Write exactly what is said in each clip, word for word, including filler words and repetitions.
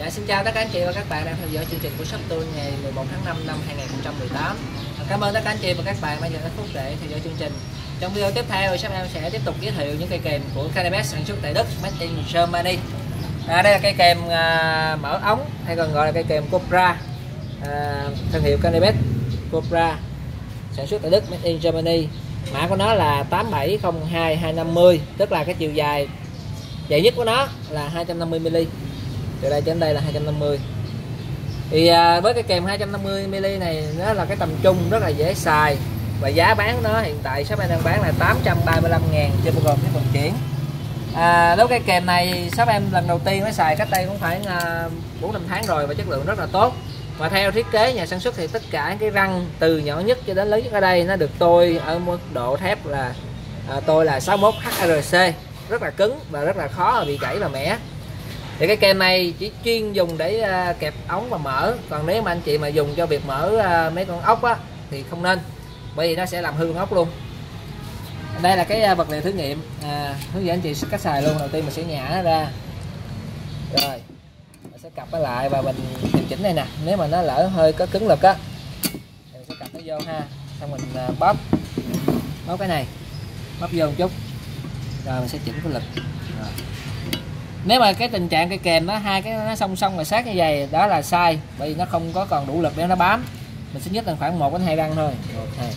Dạ, xin chào tất cả anh chị và các bạn đang theo dõi chương trình của Shop Tool ngày mười một tháng năm năm hai nghìn không trăm mười tám. Cảm ơn tất cả anh chị và các bạn đã dành ít phút để theo dõi chương trình. Trong video tiếp theo, shop em sẽ tiếp tục giới thiệu những cây kèm của Canibet sản xuất tại Đức, made in Germany. À, đây là cây kèm à, mở ống hay còn gọi là cây kèm Cobra, à, thương hiệu Canibet Cobra sản xuất tại Đức, made in Germany. Mã của nó là tám bảy không hai hai năm mươi, tức là cái chiều dài dài nhất của nó là hai trăm năm mươi mi li mét. Từ đây đến đây là hai trăm năm mươi. Thì à, với cái kèm hai trăm năm mươi mi li mét này nó là cái tầm trung rất là dễ xài, và giá bán của nó hiện tại shop em đang bán là tám trăm ba mươi lăm ngàn chưa bao gồm cái vận chuyển. À, đối với cái kèm này shop em lần đầu tiên nó xài cách đây cũng phải bốn năm tháng rồi, và chất lượng rất là tốt. Và theo thiết kế nhà sản xuất thì tất cả cái răng từ nhỏ nhất cho đến lớn nhất ở đây nó được tôi ở mức độ thép là à, tôi là sáu mươi mốt H R C, rất là cứng và rất là khó bị gãy và mẻ. Thì cái kèm này chỉ chuyên dùng để uh, kẹp ống và mở, còn nếu mà anh chị mà dùng cho việc mở uh, mấy con ốc á thì không nên, bởi vì nó sẽ làm hư con ốc luôn. Đây là cái uh, vật liệu thử nghiệm, à, hướng dẫn anh chị cách xài luôn. Đầu tiên mình sẽ nhả nó ra, rồi mình sẽ cặp nó lại và mình điều chỉnh này nè. Nếu mà nó lỡ hơi có cứng lực á thì mình sẽ cặp nó vô ha, xong mình uh, bóp bóp cái này, bóp vô một chút rồi mình sẽ chỉnh cái lực. Rồi. Nếu mà cái tình trạng cây kèm nó hai cái nó song song và sát như vậy đó là sai, bởi vì nó không có còn đủ lực để nó bám. Mình sẽ nhích lên khoảng một đến hai răng thôi. một, hai.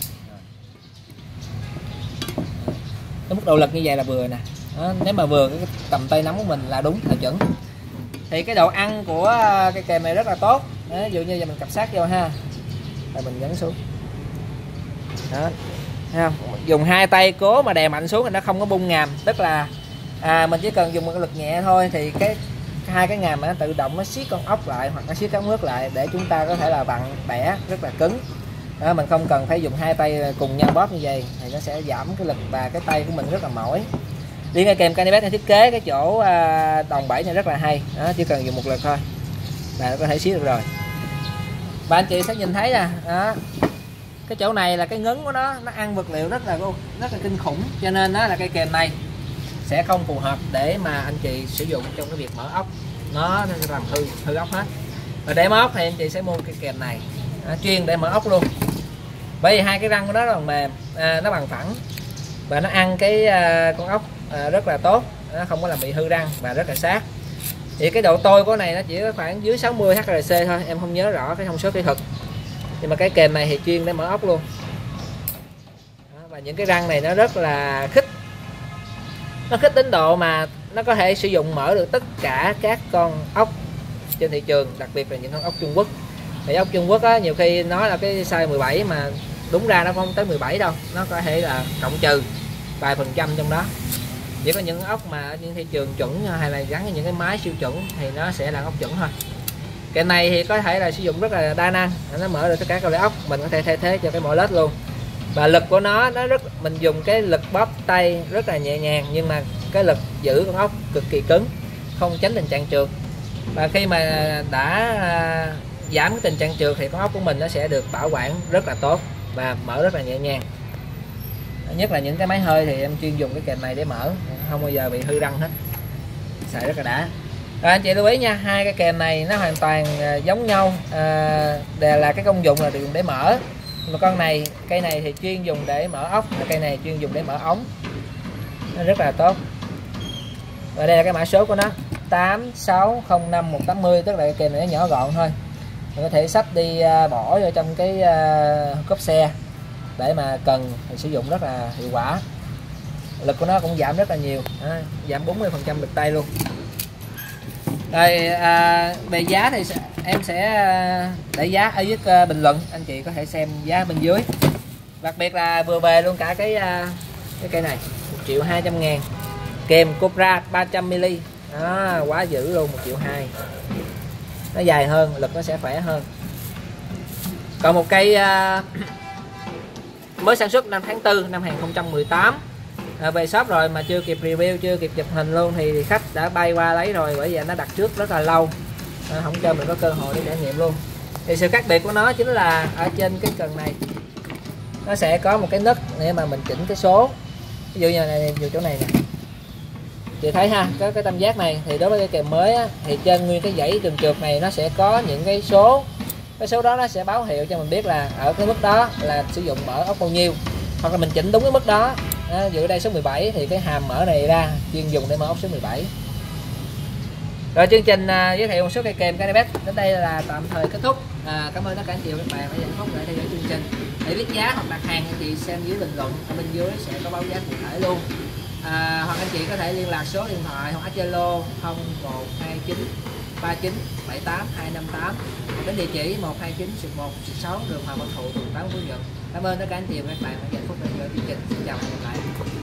Cái mức độ lực như vậy là vừa nè. Đó, nếu mà vừa cái tầm tay nắm của mình là đúng, là chuẩn. Thì cái độ ăn của cây kèm này rất là tốt. Đó, ví dụ như giờ mình cặp sát vô ha, rồi mình nhấn xuống. Đó, thấy không? Dùng hai tay cố mà đè mạnh xuống thì nó không có bung ngàm, tức là à, mình chỉ cần dùng một cái lực nhẹ thôi thì cái hai cái ngàm nó tự động nó siết con ốc lại hoặc nó siết cái ống nước lại để chúng ta có thể là vặn bẻ rất là cứng. Đó, mình không cần phải dùng hai tay cùng nhau bóp như vậy thì nó sẽ giảm cái lực và cái tay của mình rất là mỏi. Riêng cái kèm Canibet này thiết kế cái chỗ à, đòn bẩy này rất là hay. Đó, chỉ cần dùng một lực thôi là nó có thể siết được rồi. Và anh chị sẽ nhìn thấy nè, đó, cái chỗ này là cái ngấn của nó, nó ăn vật liệu rất là rất là kinh khủng, cho nên đó là cây kèm này sẽ không phù hợp để mà anh chị sử dụng trong cái việc mở ốc, nó sẽ làm hư hư ốc hết. Và để mở ốc thì anh chị sẽ mua cái kèm này, à, chuyên để mở ốc luôn, bởi vì hai cái răng của nó rất là mềm, à, nó bằng phẳng và nó ăn cái à, con ốc à, rất là tốt, nó không có làm bị hư răng và rất là sát. Thì cái độ tôi của này nó chỉ khoảng dưới sáu mươi H R C thôi, em không nhớ rõ cái thông số kỹ thuật, nhưng mà cái kèm này thì chuyên để mở ốc luôn. Đó, và những cái răng này nó rất là khít, nó khít đến độ mà nó có thể sử dụng mở được tất cả các con ốc trên thị trường, đặc biệt là những con ốc Trung Quốc. Thì ốc Trung Quốc á, nhiều khi nó là cái size mười bảy mà đúng ra nó không tới mười bảy đâu, nó có thể là cộng trừ vài phần trăm trong đó. Chỉ có những ốc mà ở những thị trường chuẩn hay là gắn với những cái máy siêu chuẩn thì nó sẽ là ốc chuẩn thôi. Cái này thì có thể là sử dụng rất là đa năng, nó mở được tất cả các loại ốc, mình có thể thay thế cho cái mỏ lết luôn. Và lực của nó nó rất, mình dùng cái lực bóp tay rất là nhẹ nhàng, nhưng mà cái lực giữ con ốc cực kỳ cứng, không tránh tình trạng trượt. Và khi mà đã giảm cái tình trạng trượt thì con ốc của mình nó sẽ được bảo quản rất là tốt và mở rất là nhẹ nhàng. Nhất là những cái máy hơi thì em chuyên dùng cái kèm này để mở, không bao giờ bị hư răng hết, xài rất là đã. Rồi, anh chị lưu ý nha, hai cái kèm này nó hoàn toàn giống nhau, à, đều là cái công dụng là dùng để mở. Mà con này, cây này thì chuyên dùng để mở ốc, cây này chuyên dùng để mở ống, nó rất là tốt. Và đây là cái mã số của nó tám sáu không năm một tám mươi, tức là cái kèm này nó nhỏ gọn thôi, mình có thể xách đi bỏ vô trong cái cốp xe để mà cần thì sử dụng rất là hiệu quả. Lực của nó cũng giảm rất là nhiều, à, giảm bốn mươi phần trăm lực tay luôn. Rồi, à, về giá thì em sẽ để giá ở dưới bình luận, anh chị có thể xem giá bên dưới. Đặc biệt là vừa về luôn cả cái cái cây này một triệu hai trăm ngàn, kèm Cobra ba trăm mi li mét, đó, quá dữ luôn, một triệu hai. Nó dài hơn, lực nó sẽ khỏe hơn. Còn một cây à, mới sản xuất năm tháng tư năm hai nghìn không trăm mười tám, à, về shop rồi mà chưa kịp review, chưa kịp chụp hình luôn thì khách đã bay qua lấy rồi, bởi vì nó đặt trước rất là lâu, à, không cho mình có cơ hội để trải nghiệm luôn. Thì sự khác biệt của nó chính là ở trên cái cần này nó sẽ có một cái nấc để mà mình chỉnh cái số, ví dụ như này, dù chỗ này nè, chị thấy ha, có cái tam giác này thì đối với cái kèm mới á, thì trên nguyên cái dãy trường trượt này nó sẽ có những cái số, cái số đó nó sẽ báo hiệu cho mình biết là ở cái mức đó là sử dụng mỡ ốc bao nhiêu, hoặc là mình chỉnh đúng cái mức đó. Đó, dựa đây số mười bảy thì cái hàm mỡ này ra chuyên dùng để mỡ ốc số mười bảy. Rồi chương trình à, giới thiệu một số cây kèm Canibet đến đây là tạm thời kết thúc. À, cảm ơn tất cả anh chị và các bạn đã dành phút để theo dõi chương trình. Để biết giá hoặc đặt hàng anh chị xem dưới bình luận, ở bên dưới sẽ có báo giá cụ thể luôn. À, hoặc anh chị có thể liên lạc số điện thoại hoặc Zalo không một hai chín ba chín bảy tám hai năm tám, đến địa chỉ một hai chín một sáu đường Hoàng Văn Thụ, phường tám, Phú Nhuận. Cảm ơn tất cả anh chị và các bạn đã dành phút để theo dõi chương trình. Xin chào và hẹn gặp lại.